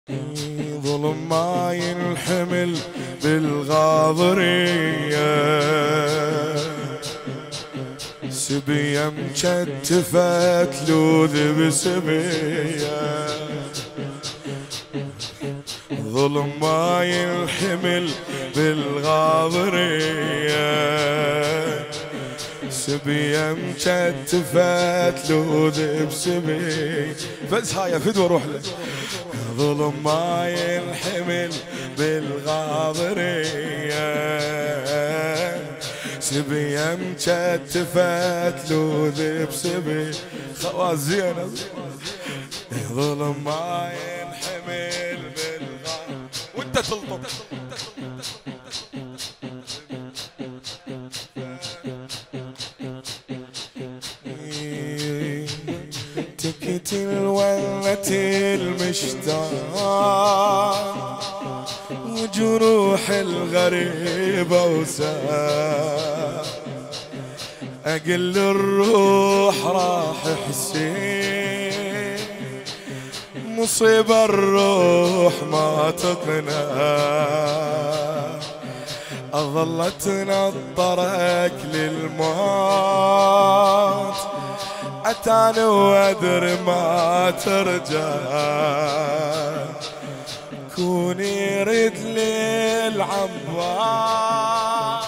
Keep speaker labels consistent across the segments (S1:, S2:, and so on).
S1: ظلم ما ينحمل بالغاضرية، سبية مكتفت لوذ بسبية. ظلم ما ينحمل بالغاضرية، سبية مكتفت لوذ بسبية. بس هاي فدوى روح له. ظلم ما ينحمل بالغاضرية، سبية مكتفت لوذ بسبية. خواص زينة. ظلم ما ينحمل بالغاضرية وانت تلطم. تقتل ولت المشتاق، وجروح الغريبة وسام. أقل الروح راح حسين، مصيبة الروح ما تقنى. أظل تنطرك للموت، أتاني وأدري ما ترجع. كوني رد للعباس،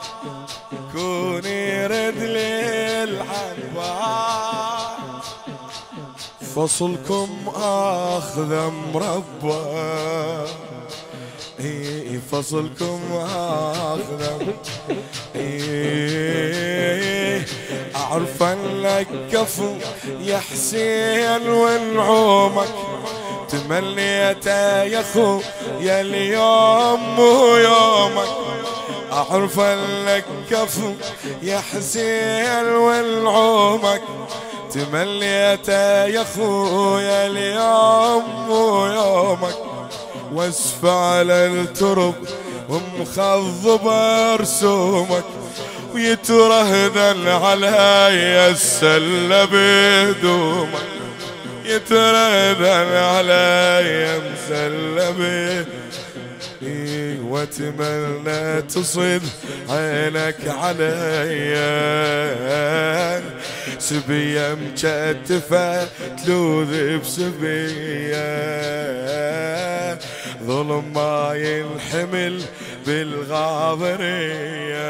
S1: كوني رد للعباس. فصلكم آخذ مربى، فصلكم آخذ. أعرف لك كفو يا حسين ونعومك، تمنيت يا اخو يا اليوم ويومك. أعرف لك كفو يا حسين ونعومك، تمنيت يا اخو يا اليوم ويومك. واسف على الترب ومخضب رسومك، ويترهذن علي السل بدومك، يترهذن علي مسل. واتمنى تصد عينك علي، سبية مكتفة تلوذ بسبية. ظلم ما ينحمل بالغاضرية،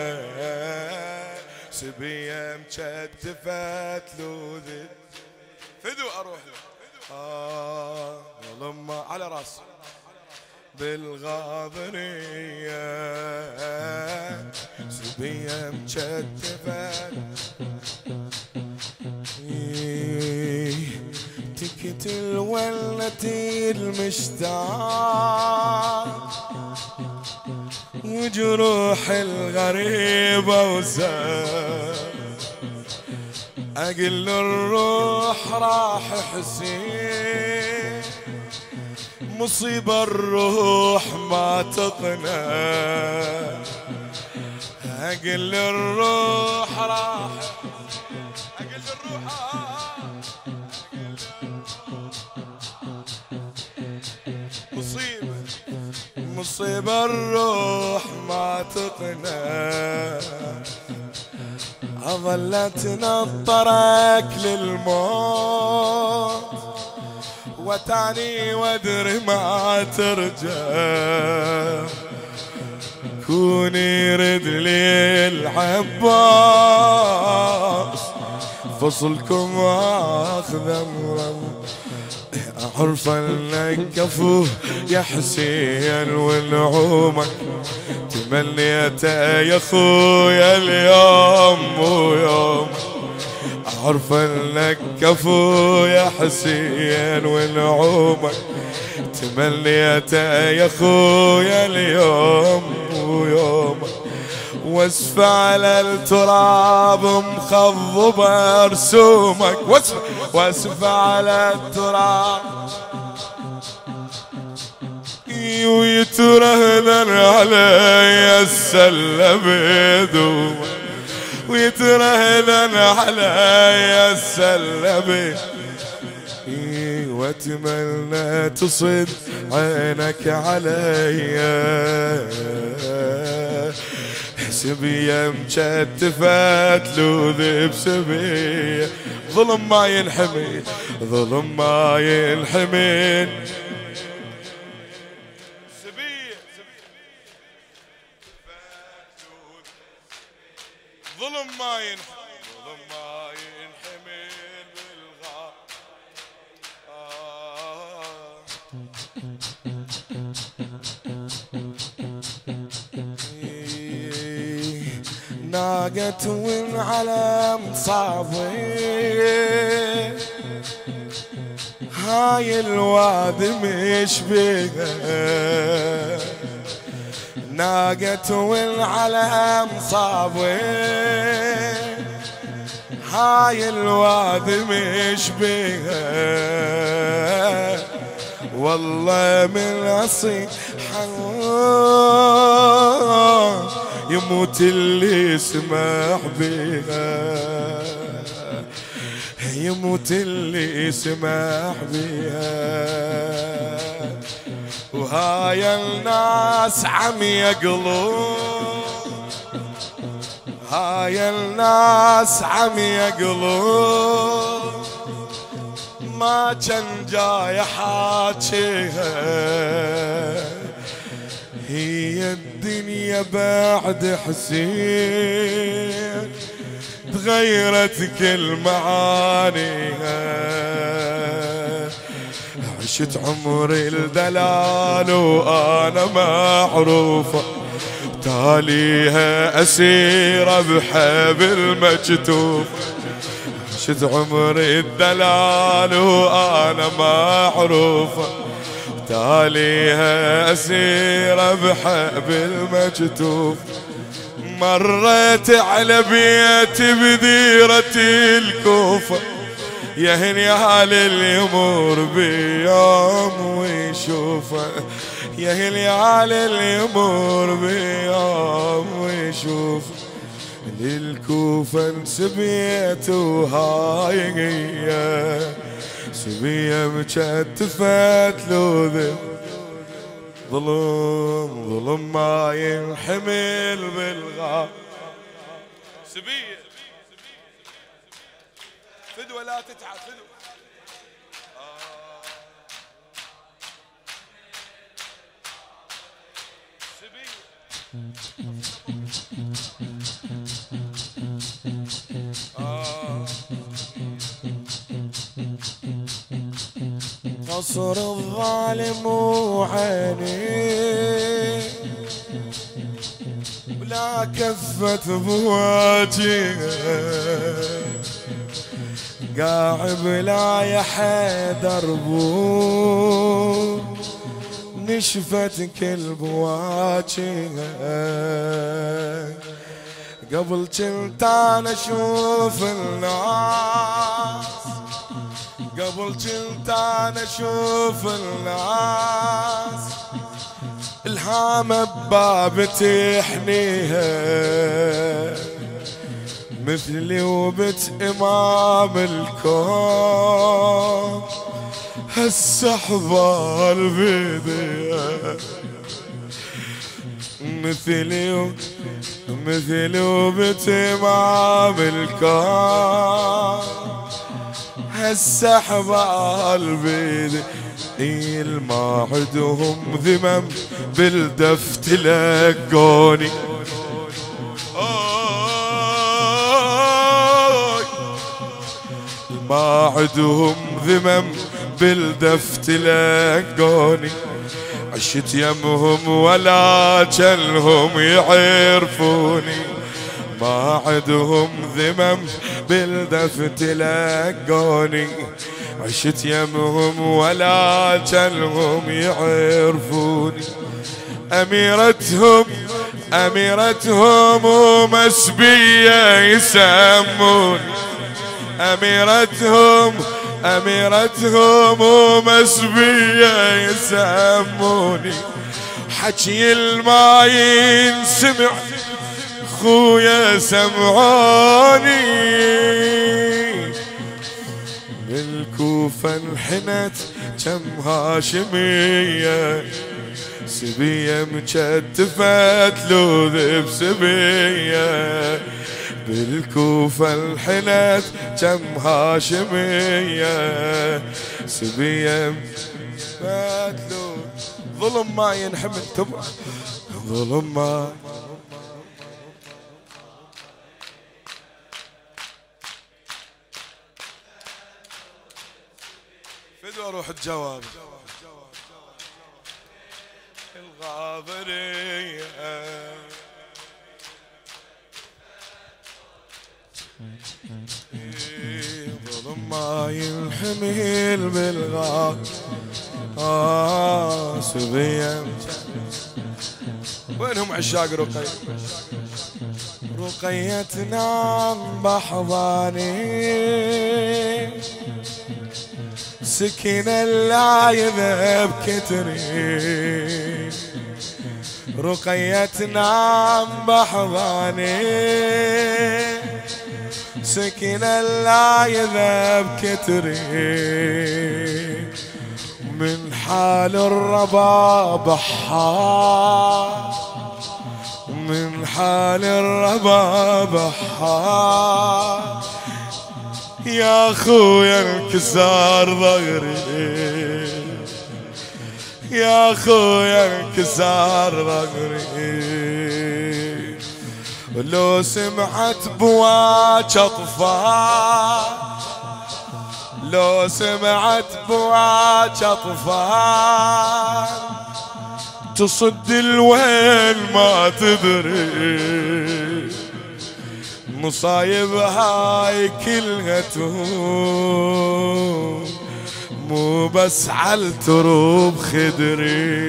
S1: سبية مكتفة تلوذ. فدو أروح له. ظلم ما على راسي بالغاضرية، سبية مكتفة. تقتل ولتي المشتاق، وجروح الغريبة وسام. أقل الروح راح حسين، مصيبة الروح ما تقنى. أقل الروح راح، أقل الروح مصيبة، مصيبة الروح ما تقنى. أظلت نطرك للموت، وتعني وادري ما ترجع. كوني رد للعباس، فصلكم اخذ مرم. أعرف انك كفو يا حسين ونعومك، تمنيت يا خويا اليوم ويوم. أعرف انك كفو يا حسين ونعومك، تمنيت يا خويا اليوم ويومك. واسف على التراب مخضب رسومك، واسف على التراب ويترهذن علي السل بدومك، ويترهذن علي السل. واتمنى تصد عينك عليا، سبية مشتفت لوذ بسبية، ظلم ما ينحمل ظلم ما ينحمل، سبية ظلم ما ينحمل ظلم ما ينحمل بالغار. ناقت وانعلى مصابي هاي الوادي مش بيها، ناقت وانعلى مصابي هاي الوادي مش بيها، والله من اصيح يموت اللي يسمح بيها، يموت اللي يسمح بيها، وهاي الناس عم يقلون، هاي الناس عم يقلون، ما كان جاي حاجيها، هي الدنيا بعد حسين تغيرت كل معانيها، عشت عمري الدلال وانا معروفة، تاليها اسيرة بحبل مكتوف، عشت عمري الدلال وانا معروفة، تاليها اسيرة بحبل مكتوف، مريت على بيتي بديرة الكوفة، يا هنيال اللي يمر بيوم ويشوفه، يا هنيال اللي يمر بيوم ويشوفه، للكوفة انسبيت وهاي هي سبية مشتفت لوذ، ظلم ظلم ما ينحمل بالغار. سبية فدوة لا تتعب فدوة. قصر الظالم وعيني ولا كفة بواجهه، قاعد لا يا حيدر بو نشفت كل بواجهه، قبل كنت انا اشوف الناس، قبل كنت انا اشوف الناس الهامة بباب تحنيها، مثلي وبت امام الكون هالسحظال بيديها، مثلي وبت امام الكون هالسحظال بيدي، ما عندهم ذمم بالدف تلقوني، ما عندهم ذمم بالدف تلقوني، عشت يمهم ولا جلهم يعرفوني، ما عندهم ذمم بالدف تلقوني، عشت يمهم ولا جلهم يعرفوني، أميرتهم ومسبية يسموني، أميرتهم ومسبية يسموني، حكي الما ينسمع خويا سمعوني، بالكوفة انحنت كم هاشمية، سبية مجتفت لوذ بسبية. بالكوفة انحنت كم هاشمية، سبية مجتفت لوذ. ظلم ما ينحمل تبع، ظلم ما فدوا روح الجواب الغابرية. ظلم ما ينحمل بالغاب سبيا. وينهم عشاق رقية؟ رقية تنام بحضاني، سكن لا يذهب كتري. رقية تنام بحضاني، سكن لا يذهب كتري. من حال الرباب حار، من حال الرباب حار. يا خويا انكسار ظهري، يا خويا انكسار ظهري. لو سمعت بواج اطفال، لو سمعت بواج اطفال، تصد الوين ما تدري. مصايب هاي كلها تهون، مو بس عالتروب خدري،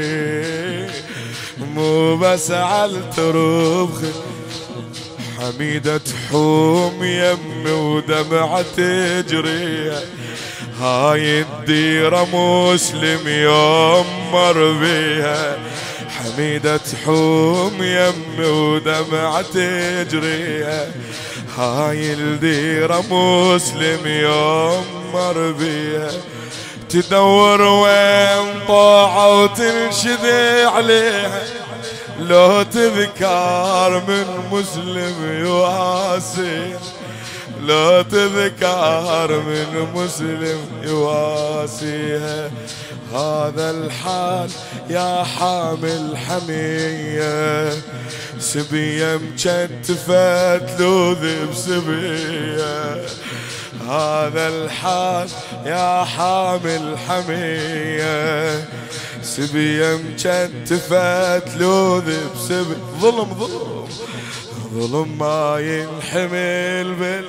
S1: مو بس عالتروب خدري. حميدة تحوم يمي ودمعة تجري، هاي الديرة مسلم يمر بيها. حميدة تحوم يمي ودمعة تجري، هاي الديرة مسلم يمر بيها. تدور وين طاعة وتنشذي عليها، لو تذكار من مسلم يواسي، لو تذكار من مسلم يواسيها. هذا الحال يا حامل حمية، سبية مجتفت لوذ بسبية. هذا الحال يا حامل حمية، سبية مجتفت لوذ بسبية. ظلم ظلم ظلم ما ينحمل بال.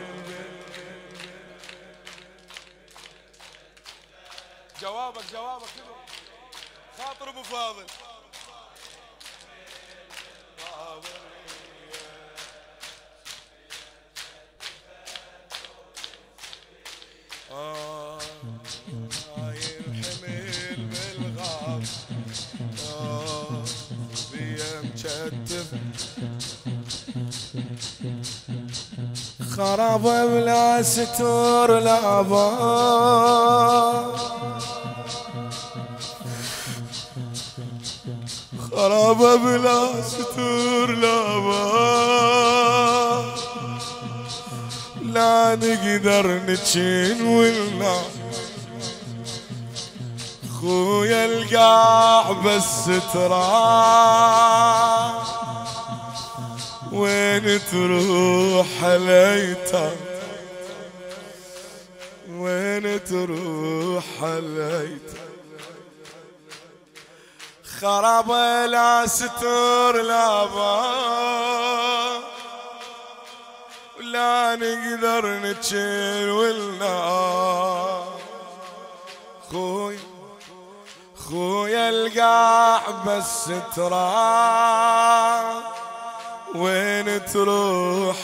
S1: جوابك جوابك خاطر ابو فاضل. ينحمل بالغاب بيه مجتف. خراب بلا ستور لا باب، خراب بلا ستور لا باب. لا نقدر نتشين ولا خويا القاع بس ترى. وين تروح حليتك، وين تروح حليتك. خراب لا ستور لا باب، لا نقدر نتشيل والنار. خويا القاع بس ترى، وين تروح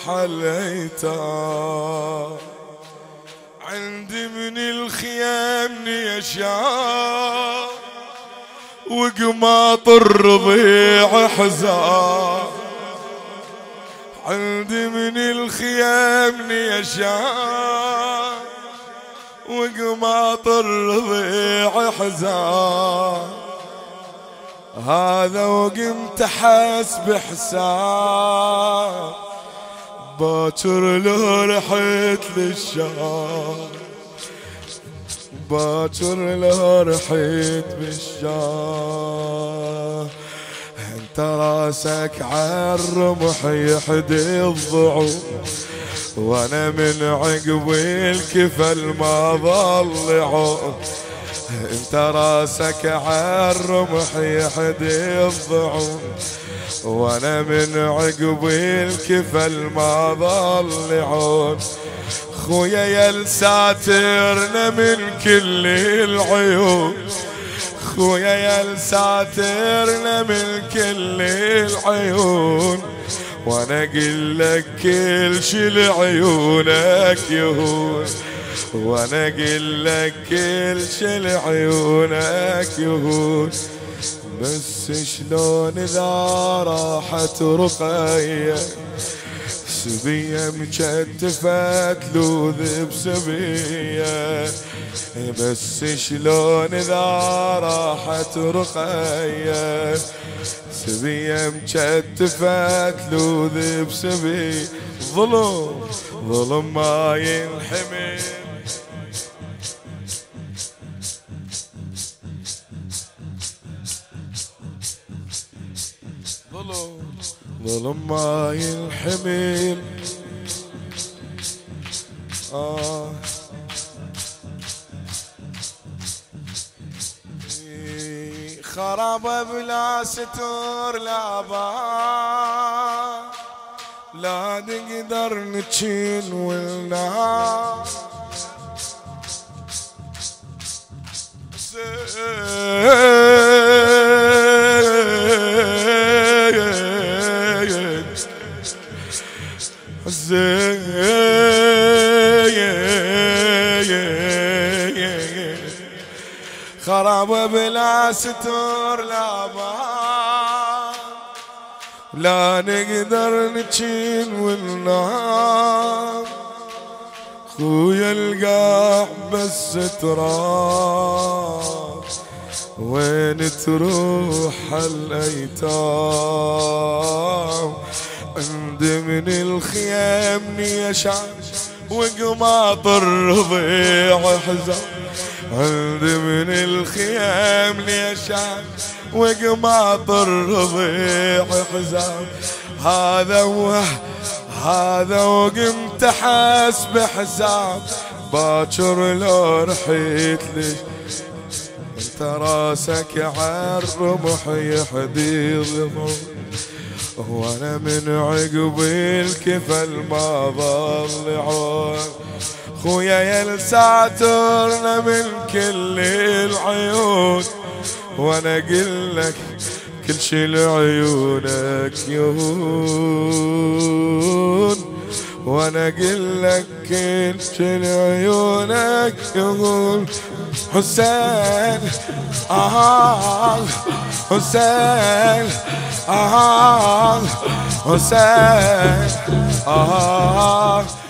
S1: حليتك. عندي من الخيام يشاء، وقماط الرضيع حزان. عندي من الخيام يشاء، وقماط الرضيع حزان، هذا وقمت حسب حساب باكر لو رحت للشام، باكر لو رحت بالشام. انت راسك عالرمح يحدي الضعوف، وانا من عقب الكفل ما ظل عوف. انت راسك عالرمح يحدي الضعوف، وانا من عقب الكفل ما ظل عون. خويا يا لساترنا من كل العيون، خويا يا لساترنا من كل العيون، وانا اقول لك كل شي لعيونك يهون، وانا اقول لك كل شي لعيونك يهون. بس شلون اذا راحت رقية سبية مكتفة تلوذ بسبية، بس شلون اذا راحت رقية سبية مكتفة تلوذ بسبية. ظلم ظلم ما ينحمل، ظلم ما ينحمل. خرابة بلا ستور لا باب، لا نقدر نتشين والنار. خرابة بلا ستور لا باب، لا نقدر نتشين والنار. خويا القاع بس تراب، وين تروح الايتام؟ عند من الخيام يشعل وقماط الرضيع حزام، عند من الخيام يشعل وقماط الرضيع حزام. هذا وقمت حسب حساب باكر لو رحيت لي. انت راسك عالرمح يحدي ضمون، وانا من عقب الكفل ما ظل عون. خويا يا لساترنا من كل العيون، وانا اقول لك كل شي لعيونك يهون، وانا اقول لك كل شي لعيونك يهون. حسين حسين حسين